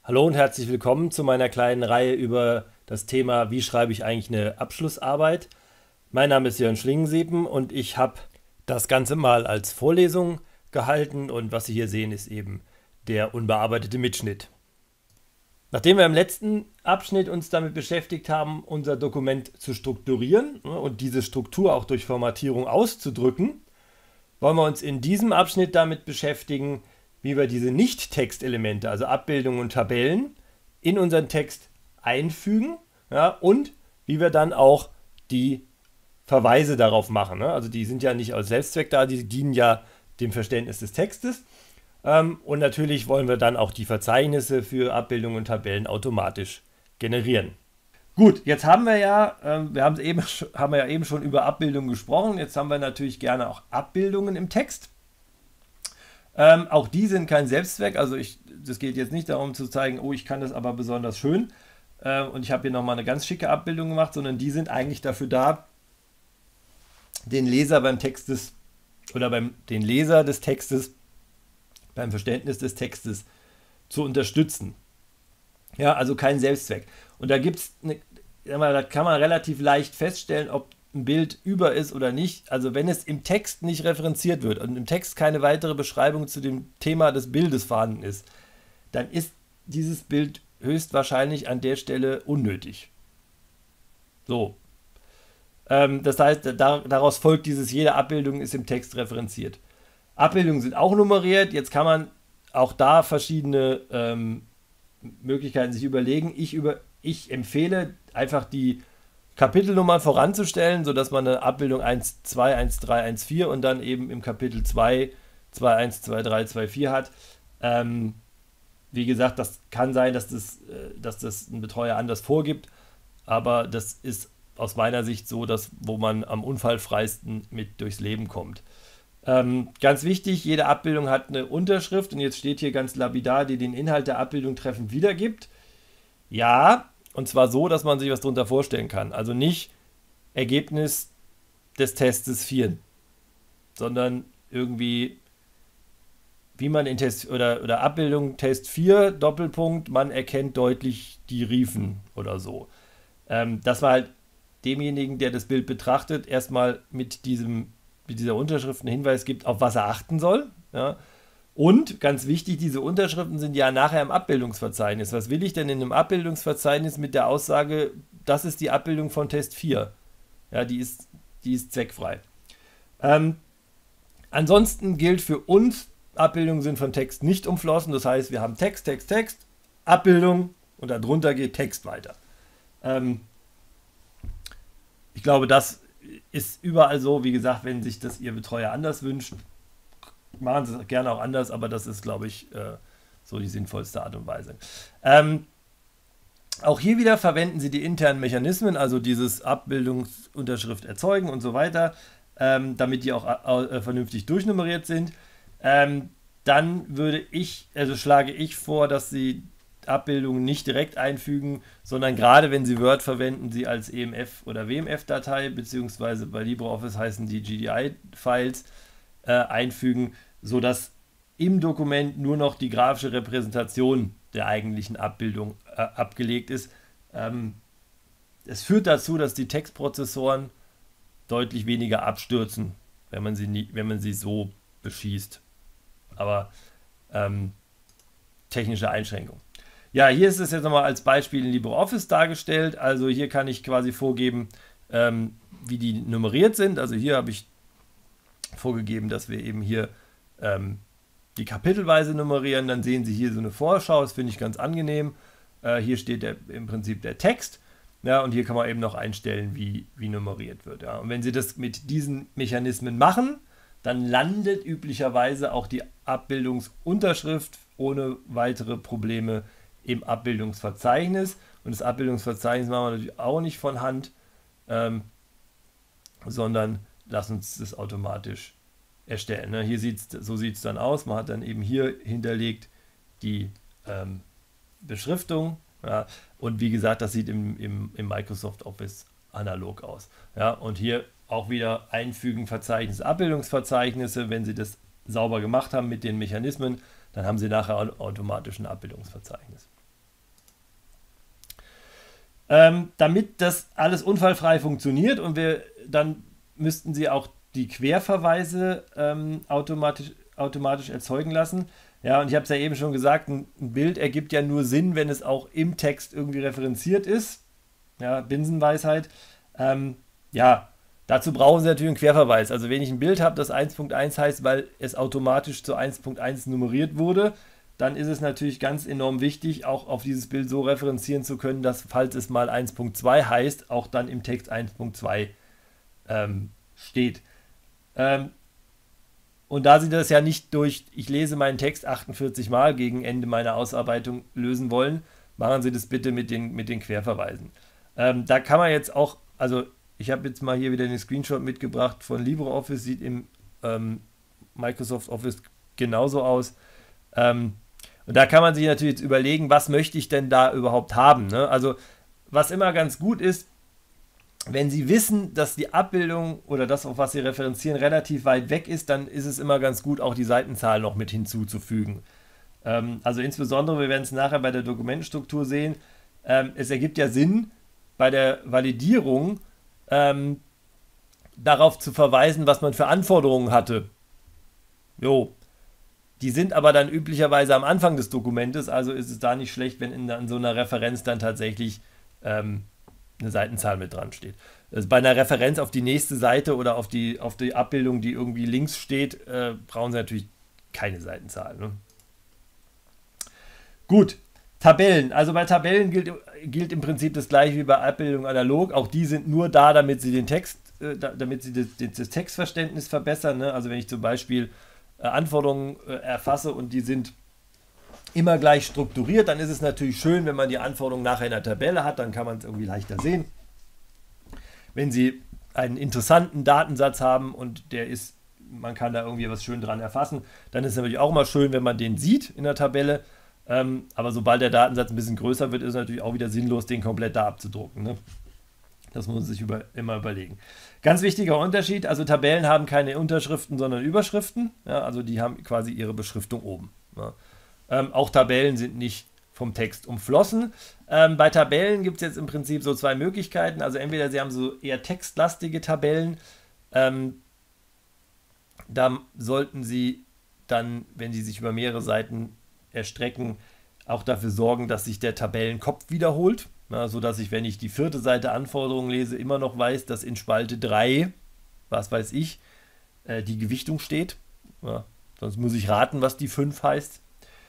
Hallo und herzlich willkommen zu meiner kleinen Reihe über das Thema, wie schreibe ich eigentlich eine Abschlussarbeit. Mein Name ist Jörn Schlingensiepen und ich habe das Ganze mal als Vorlesung gehalten und was Sie hier sehen, ist eben der unbearbeitete Mitschnitt. Nachdem wir im letzten Abschnitt uns damit beschäftigt haben, unser Dokument zu strukturieren und diese Struktur auch durch Formatierung auszudrücken, wollen wir uns in diesem Abschnitt damit beschäftigen, wie wir diese Nicht-Textelemente, also Abbildungen und Tabellen, in unseren Text einfügen, ja, und wie wir dann auch die Verweise darauf machen. Ne? Also die sind ja nicht als Selbstzweck da, die dienen ja dem Verständnis des Textes. Und natürlich wollen wir dann auch die Verzeichnisse für Abbildungen und Tabellen automatisch generieren. Gut, jetzt haben wir ja, haben wir ja eben schon über Abbildungen gesprochen. Jetzt haben wir natürlich gerne auch Abbildungen im Text. Auch die sind kein Selbstzweck. Also das geht jetzt nicht darum zu zeigen, oh, ich kann das aber besonders schön. Und ich habe hier nochmal eine ganz schicke Abbildung gemacht, sondern die sind eigentlich dafür da, den Leser beim Textes oder den Leser des Textes beim Verständnis des Textes zu unterstützen. Ja, also kein Selbstzweck. Und da kann man relativ leicht feststellen, ob ein Bild über ist oder nicht. Also wenn es im Text nicht referenziert wird und im Text keine weitere Beschreibung zu dem Thema des Bildes vorhanden ist, dann ist dieses Bild höchstwahrscheinlich an der Stelle unnötig. So. Das heißt, daraus folgt jede Abbildung ist im Text referenziert. Abbildungen sind auch nummeriert. Jetzt kann man auch da verschiedene Möglichkeiten sich überlegen. Ich empfehle einfach die Kapitelnummern voranzustellen, sodass man eine Abbildung 1, 2, 1, 3, 1, 4 und dann eben im Kapitel 2, 2, 1, 2, 3, 2, 4 hat. Wie gesagt, das kann sein, dass das ein Betreuer anders vorgibt, aber das ist aus meiner Sicht so, wo man am unfallfreisten mit durchs Leben kommt. Ganz wichtig, jede Abbildung hat eine Unterschrift und jetzt steht hier ganz lapidar, die den Inhalt der Abbildung treffend wiedergibt. Ja, und zwar so, dass man sich was darunter vorstellen kann. Also nicht Ergebnis des Testes 4, sondern irgendwie, wie man in Test oder Abbildung Test 4, Doppelpunkt, man erkennt deutlich die Riefen oder so. Dass man halt demjenigen, der das Bild betrachtet, erstmal mit dieser Unterschrift einen Hinweis gibt, auf was er achten soll. Ja. Und ganz wichtig, diese Unterschriften sind ja nachher im Abbildungsverzeichnis. Was will ich denn in einem Abbildungsverzeichnis mit der Aussage, das ist die Abbildung von Test 4? Ja, die ist zweckfrei. Ansonsten gilt für uns, Abbildungen sind von Text nicht umflossen. Das heißt, wir haben Text, Text, Text, Abbildung und darunter geht Text weiter. Ich glaube, das ist überall so. Wie gesagt, wenn sich das Ihr Betreuer anders wünscht, machen Sie es gerne auch anders, aber das ist, glaube ich, so die sinnvollste Art und Weise. Auch hier wieder verwenden Sie die internen Mechanismen, also dieses Abbildungsunterschrift erzeugen und so weiter, damit die auch vernünftig durchnummeriert sind. Dann schlage ich vor, dass Sie Abbildungen nicht direkt einfügen, sondern gerade wenn Sie Word verwenden, sie als EMF oder WMF-Datei, beziehungsweise bei LibreOffice heißen die GDI-Files, einfügen, sodass im Dokument nur noch die grafische Repräsentation der eigentlichen Abbildung abgelegt ist. Es führt dazu, dass die Textprozessoren deutlich weniger abstürzen, wenn man sie so beschießt. Aber technische Einschränkung. Ja, hier ist es jetzt nochmal als Beispiel in LibreOffice dargestellt. Also hier kann ich quasi vorgeben, wie die nummeriert sind. Also hier habe ich vorgegeben, dass wir eben hier die kapitelweise nummerieren. Dann sehen Sie hier so eine Vorschau, das finde ich ganz angenehm. Hier steht im Prinzip der Text. Ja, und hier kann man eben noch einstellen, wie nummeriert wird. Ja. Und wenn Sie das mit diesen Mechanismen machen, dann landet üblicherweise auch die Abbildungsunterschrift ohne weitere Probleme im Abbildungsverzeichnis. Und das Abbildungsverzeichnis machen wir natürlich auch nicht von Hand, sondern lassen uns das automatisch erstellen. Ne? So sieht es dann aus. Man hat dann eben hier hinterlegt die Beschriftung. Ja? Und wie gesagt, das sieht im Microsoft Office analog aus. Ja? Und hier auch wieder einfügen Verzeichnis, Abbildungsverzeichnisse. Wenn Sie das sauber gemacht haben mit den Mechanismen, dann haben Sie nachher automatisch ein Abbildungsverzeichnis. Damit das alles unfallfrei funktioniert und dann müssten Sie auch die Querverweise automatisch erzeugen lassen. Ja, und ich habe es ja eben schon gesagt, ein Bild ergibt ja nur Sinn, wenn es auch im Text irgendwie referenziert ist. Ja, Binsenweisheit. Ja, dazu brauchen Sie natürlich einen Querverweis. Also wenn ich ein Bild habe, das 1.1 heißt, weil es automatisch zu 1.1 nummeriert wurde, dann ist es natürlich ganz enorm wichtig, auch auf dieses Bild so referenzieren zu können, dass, falls es mal 1.2 heißt, auch dann im Text 1.2 steht. Und da Sie das ja nicht durch, ich lese meinen Text 48 Mal gegen Ende meiner Ausarbeitung lösen wollen, machen Sie das bitte mit den Querverweisen. Da kann man jetzt auch, also ich habe jetzt mal hier wieder den Screenshot mitgebracht von LibreOffice, sieht im Microsoft Office genauso aus. Und da kann man sich natürlich jetzt überlegen, was möchte ich denn da überhaupt haben, ne? Also was immer ganz gut ist, wenn Sie wissen, dass die Abbildung oder das, auf was Sie referenzieren, relativ weit weg ist, dann ist es immer ganz gut, auch die Seitenzahl noch mit hinzuzufügen. Also insbesondere, wir werden es nachher bei der Dokumentenstruktur sehen, es ergibt ja Sinn, bei der Validierung darauf zu verweisen, was man für Anforderungen hatte. Jo. Die sind aber dann üblicherweise am Anfang des Dokumentes, also ist es da nicht schlecht, wenn in so einer Referenz dann tatsächlich eine Seitenzahl mit dran steht. Also bei einer Referenz auf die nächste Seite oder auf die Abbildung, die irgendwie links steht, brauchen Sie natürlich keine Seitenzahl. Ne? Gut, Tabellen. Also bei Tabellen gilt im Prinzip das gleiche wie bei Abbildung analog. Auch die sind nur da, damit sie das Textverständnis verbessern. Ne? Also wenn ich zum Beispiel Anforderungen erfasse und die sind immer gleich strukturiert, dann ist es natürlich schön, wenn man die Anforderungen nachher in der Tabelle hat, dann kann man es irgendwie leichter sehen. Wenn Sie einen interessanten Datensatz haben und man kann da irgendwie was schön dran erfassen, dann ist es natürlich auch mal schön, wenn man den sieht in der Tabelle. Aber sobald der Datensatz ein bisschen größer wird, ist es natürlich auch wieder sinnlos, den komplett da abzudrucken. Ne? Das muss man sich immer überlegen. Ganz wichtiger Unterschied, also Tabellen haben keine Unterschriften, sondern Überschriften. Ja, also die haben quasi ihre Beschriftung oben. Ja. Auch Tabellen sind nicht vom Text umflossen. Bei Tabellen gibt es jetzt im Prinzip so zwei Möglichkeiten. Also entweder Sie haben so eher textlastige Tabellen. Da sollten Sie dann, wenn die sich über mehrere Seiten erstrecken, auch dafür sorgen, dass sich der Tabellenkopf wiederholt. Ja, sodass ich, wenn ich die 4. Seite Anforderungen lese, immer noch weiß, dass in Spalte 3, was weiß ich, die Gewichtung steht. Ja, sonst muss ich raten, was die 5 heißt.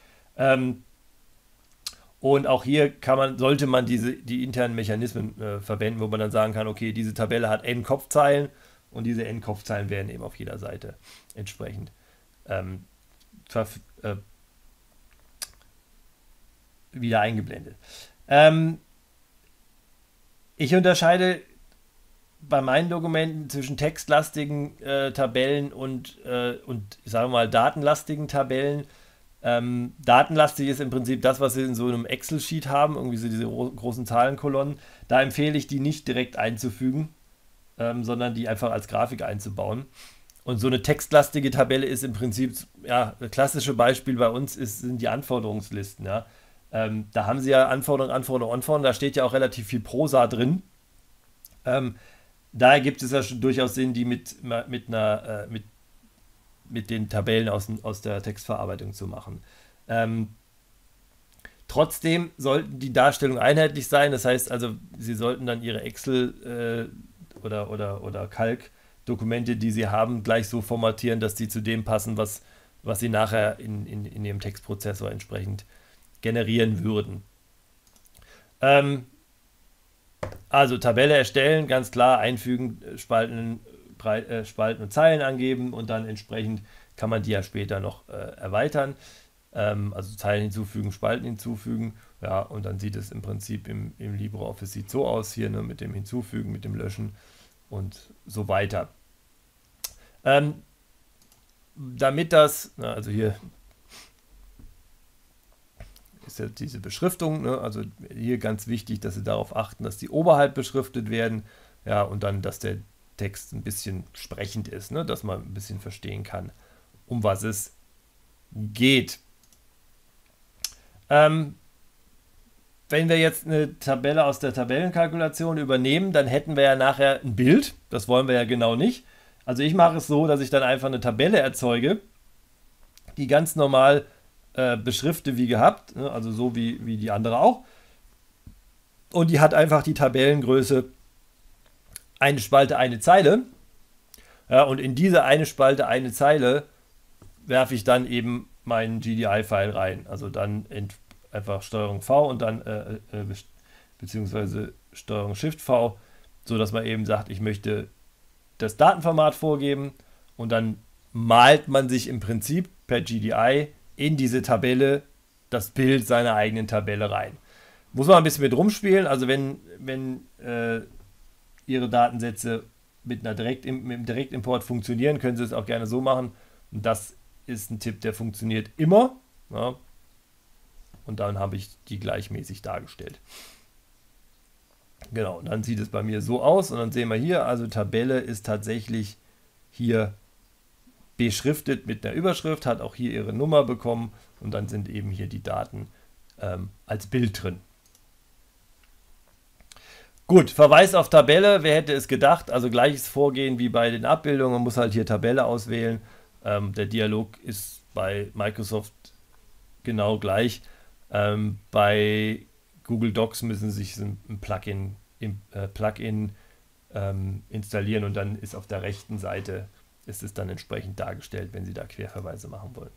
Und auch hier sollte man die internen Mechanismen verwenden, wo man dann sagen kann, okay, diese Tabelle hat n Kopfzeilen und diese n Kopfzeilen werden eben auf jeder Seite entsprechend wieder eingeblendet. Ich unterscheide bei meinen Dokumenten zwischen textlastigen Tabellen und sagen wir mal, datenlastigen Tabellen. Datenlastig ist im Prinzip das, was Sie in so einem Excel-Sheet haben, irgendwie so diese großen Zahlenkolonnen. Da empfehle ich, die nicht direkt einzufügen, sondern die einfach als Grafik einzubauen. Und so eine textlastige Tabelle ist im Prinzip, ja, das klassische Beispiel bei uns sind die Anforderungslisten, ja. Da haben Sie ja Anforderungen, da steht ja auch relativ viel Prosa drin. Daher gibt es ja schon durchaus Sinn, die mit den Tabellen aus der Textverarbeitung zu machen. Trotzdem sollten die Darstellungen einheitlich sein, das heißt also, Sie sollten dann Ihre Excel oder Calc-Dokumente, die Sie haben, gleich so formatieren, dass die zu dem passen, was Sie nachher in Ihrem Textprozessor entsprechend generieren würden. Also Tabelle erstellen, ganz klar einfügen, Spalten und Zeilen angeben und dann entsprechend kann man die ja später noch erweitern. Also Zeilen hinzufügen, Spalten hinzufügen. Ja, und dann sieht es im Prinzip im LibreOffice sieht so aus hier, ne, mit dem Hinzufügen, mit dem Löschen und so weiter. Damit das, also hier ist ja diese Beschriftung, ne? Also hier ganz wichtig, dass Sie darauf achten, dass die oberhalb beschriftet werden, ja, und dann, dass der Text ein bisschen sprechend ist, ne? Dass man ein bisschen verstehen kann, um was es geht. wenn wir jetzt eine Tabelle aus der Tabellenkalkulation übernehmen, dann hätten wir ja nachher ein Bild. Das wollen wir ja genau nicht. Also ich mache es so, dass ich dann einfach eine Tabelle erzeuge, die ganz normal beschrifte wie gehabt, ne? Also so wie die andere auch. Und die hat einfach die Tabellengröße eine Spalte, eine Zeile. Ja, und in diese eine Spalte, eine Zeile werfe ich dann eben meinen GDI-File rein. Also dann einfach Steuerung V und dann beziehungsweise Steuerung Shift V, so dass man eben sagt, ich möchte das Datenformat vorgeben und dann malt man sich im Prinzip per GDI in diese Tabelle das Bild seiner eigenen Tabelle rein. Muss man ein bisschen mit rumspielen, also wenn Ihre Datensätze mit einem Direktimport funktionieren, können Sie es auch gerne so machen. Und das ist ein Tipp, der funktioniert immer. Ja. Und dann habe ich die gleichmäßig dargestellt. Genau, und dann sieht es bei mir so aus und dann sehen wir hier, also Tabelle ist tatsächlich hier beschriftet mit einer Überschrift, hat auch hier ihre Nummer bekommen und dann sind eben hier die Daten als Bild drin. Gut, Verweis auf Tabelle, wer hätte es gedacht, also gleiches Vorgehen wie bei den Abbildungen, man muss halt hier Tabelle auswählen. Der Dialog ist bei Microsoft genau gleich. Bei Google Docs müssen Sie sich ein Plugin installieren und dann ist auf der rechten Seite ist es dann entsprechend dargestellt, wenn Sie da Querverweise machen wollen.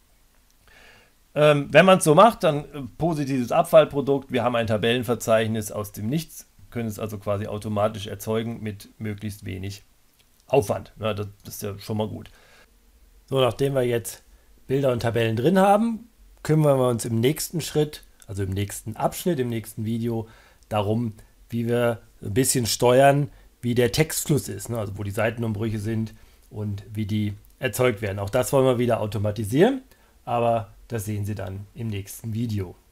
Wenn man es so macht, dann positives Abfallprodukt. Wir haben ein Tabellenverzeichnis aus dem Nichts, können es also quasi automatisch erzeugen mit möglichst wenig Aufwand. Ja, das ist ja schon mal gut. So, nachdem wir jetzt Bilder und Tabellen drin haben, kümmern wir uns im nächsten Schritt, also im nächsten Abschnitt, im nächsten Video, darum, wie wir ein bisschen steuern, wie der Textfluss ist, ne? Also wo die Seitenumbrüche sind und wie die erzeugt werden. Auch das wollen wir wieder automatisieren, aber das sehen Sie dann im nächsten Video.